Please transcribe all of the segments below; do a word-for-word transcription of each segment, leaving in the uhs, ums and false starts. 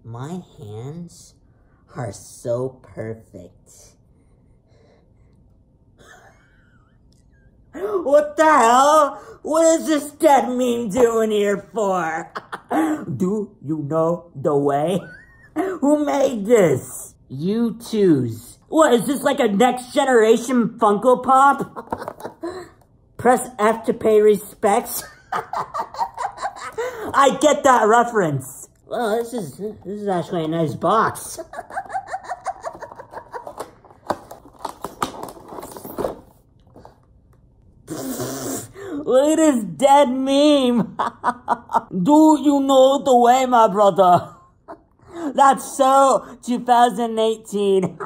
My hands are so perfect. What the hell? What is this dead meme doing here for? Do you know the way? Who made this? You twos. What, is this like a next generation Funko Pop? Press F to pay respects. I get that reference. Well, this is this is actually a nice box. Look at this dead meme. Do you know the way, my brother? That's so two thousand eighteen.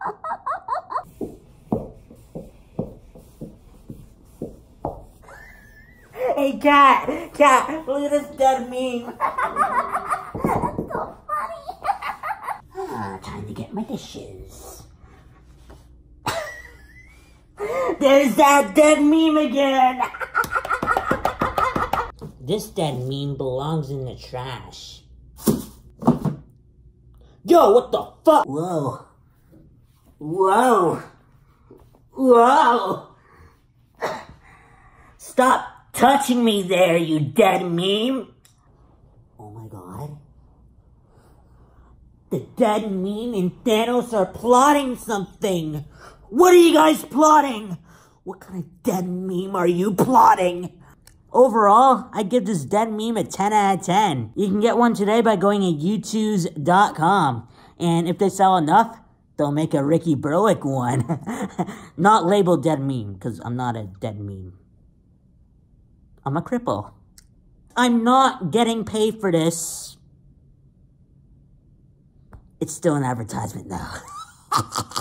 Hey, cat, cat, look at this dead meme. That's so funny. Ah, time to get my dishes. There's that dead meme again. This dead meme belongs in the trash. Yo, what the fuck? Whoa. Whoa. Whoa. Stop touching me there, you dead meme. Oh my god. The dead meme and Thanos are plotting something. What are you guys plotting? What kind of dead meme are you plotting? Overall, I give this dead meme a ten out of ten. You can get one today by going to U twos dot com. And if they sell enough, they'll make a Ricky Berwick one. Not labeled dead meme, because I'm not a dead meme. I'm a cripple. I'm not getting paid for this. It's still an advertisement though.